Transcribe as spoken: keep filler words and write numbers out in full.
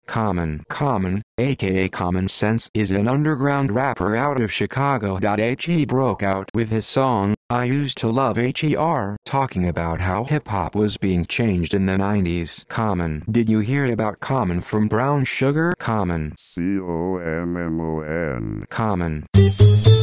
Common. Common, aka CommonSense, is an underground rapper out of Chicago.He broke out with his song, I Used to Love h e r, talking about how hip-hop was being changed in the nineties. Common. Did you hear about Common from Brown Sugar? Common. C O M M O N. Common.